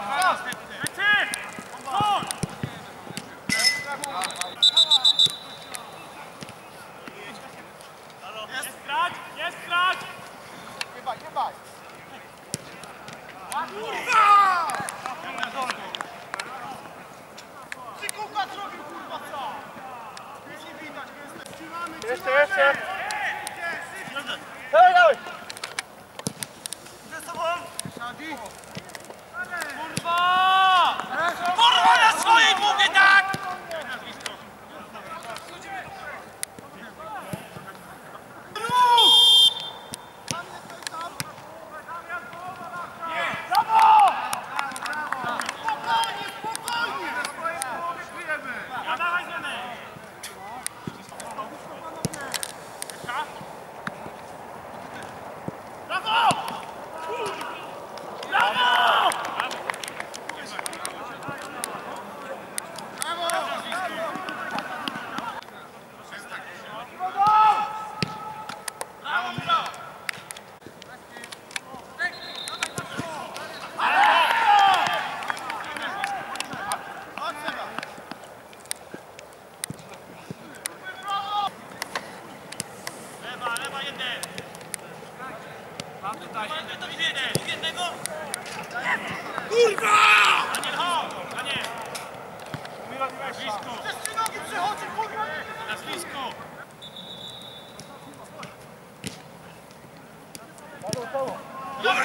Jeszcze! Dawaj, dawaj! Ze sobą! Kurwa! Kurwa na swojej mówię, tak! Brawo! Spokojnie, spokojnie! Na swojej połowie kryjemy! Ja dawaj zmianę! Brawo! Brawo! Lewa, jeden. Mam tutaj. To jednego. Kurwa! Daniel, chodź! Daniel! Blisko! Przez 3 nogi przechodzi, kurwa! Na blisko! Jak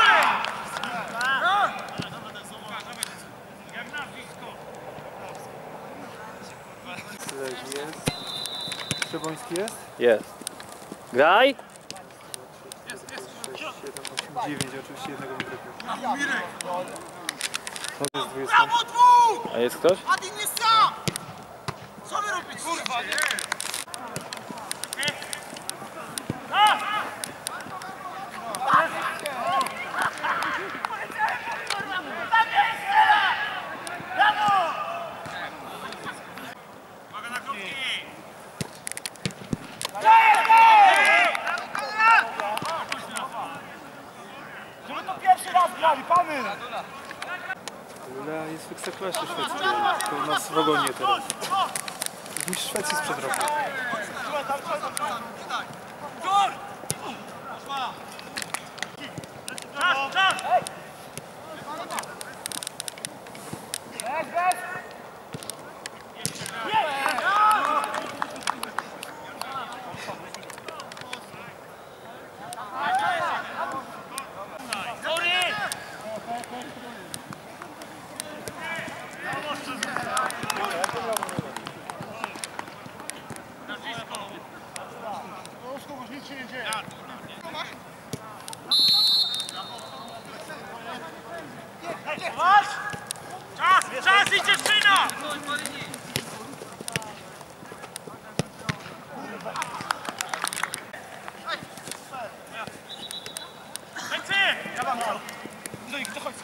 na blisko! Leży jest. Przeboński jest? Jest. Graj! 6, 7, 8, 9, oczywiście jednego mi wypił. Mirek! To jest 20. Brawo, dwóch! A jest ktoś? Adin jest sam! Co wy robicie? Kurwa, nie! Uwaga na krótki! Żeby to pierwszy raz grali, pany! Lea jest w Ekstraklasie szwedzkiej, to u nas w ogonie teraz. Mistrz Szwecji sprzed roku. Czas! Czas i dziewczyna! Lecimy! Ja mam to. No i kto chodzi?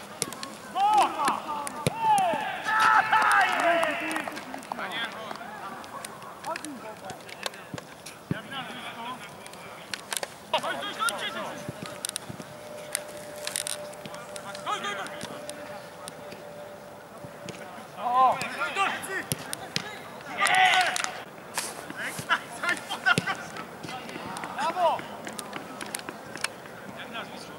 Brawo! Jak nazwisko?